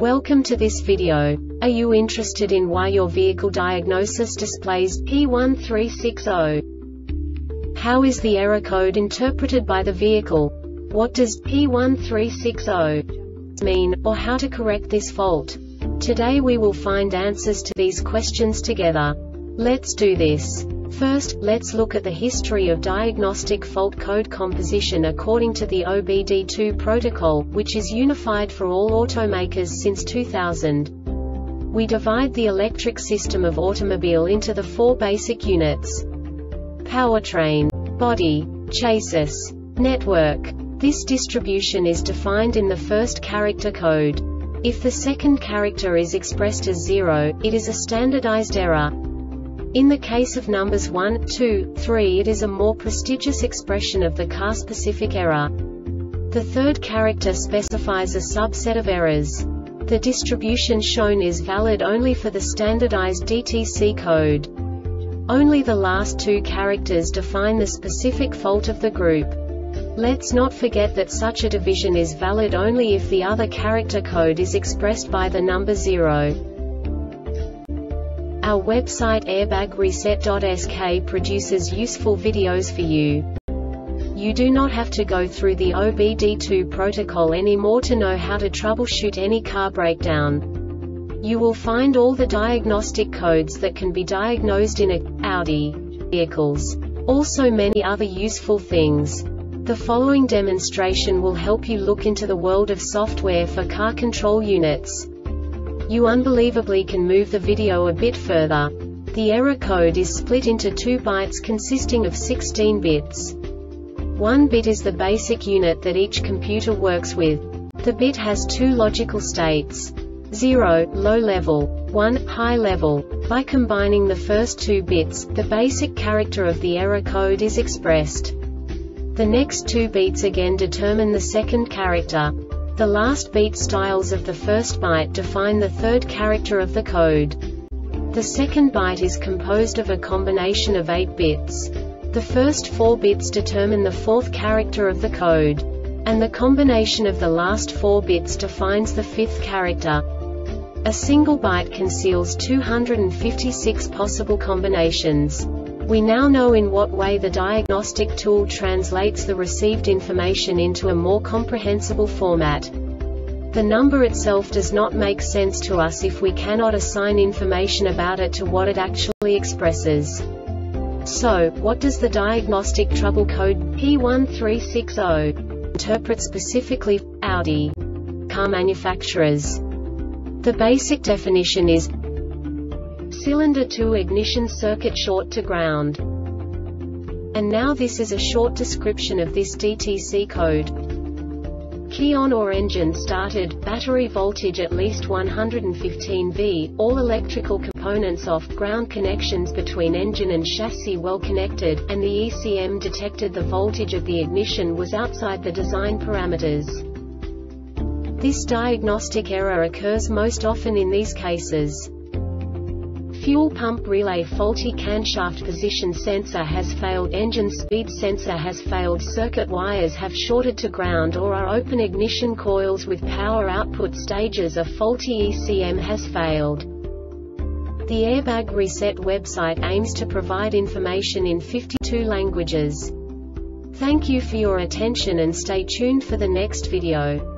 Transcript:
Welcome to this video. Are you interested in why your vehicle diagnosis displays P1360? How is the error code interpreted by the vehicle? What does P1360 mean, or how to correct this fault? Today we will find answers to these questions together. Let's do this. First, let's look at the history of diagnostic fault code composition according to the OBD2 protocol, which is unified for all automakers since 2000. We divide the electric system of automobile into the four basic units: powertrain, body, chassis, network. This distribution is defined in the first character code. If the second character is expressed as 0, it is a standardized error. In the case of numbers 1, 2, 3, it is a more prestigious expression of the car-specific error. The third character specifies a subset of errors. The distribution shown is valid only for the standardized DTC code. Only the last two characters define the specific fault of the group. Let's not forget that such a division is valid only if the other character code is expressed by the number 0. Our website airbagreset.sk produces useful videos for you. You do not have to go through the OBD2 protocol anymore to know how to troubleshoot any car breakdown. You will find all the diagnostic codes that can be diagnosed in Audi vehicles. Also many other useful things. The following demonstration will help you look into the world of software for car control units. You unbelievably can move the video a bit further. The error code is split into 2 bytes consisting of 16 bits. 1 bit is the basic unit that each computer works with. The bit has 2 logical states: 0, low level, 1, high level. By combining the first 2 bits, the basic character of the error code is expressed. The next 2 beats again determine the second character. The last beat styles of the first byte define the third character of the code. The second byte is composed of a combination of 8 bits. The first 4 bits determine the fourth character of the code. And the combination of the last 4 bits defines the fifth character. A single byte conceals 256 possible combinations. We now know in what way the diagnostic tool translates the received information into a more comprehensible format. The number itself does not make sense to us if we cannot assign information about it to what it actually expresses. So, what does the diagnostic trouble code P1360 interpret specifically for Audi car manufacturers? The basic definition is cylinder 2 ignition circuit short to ground. And now this is a short description of this DTC code. Key on or engine started, battery voltage at least 115 V, all electrical components off, ground connections between engine and chassis well connected, and the ECM detected the voltage of the ignition was outside the design parameters. This diagnostic error occurs most often in these cases: fuel pump relay faulty, camshaft position sensor has failed, engine speed sensor has failed, circuit wires have shorted to ground or are open, ignition coils with power output stages are faulty, ECM has failed. The Airbag Reset website aims to provide information in 52 languages. Thank you for your attention and stay tuned for the next video.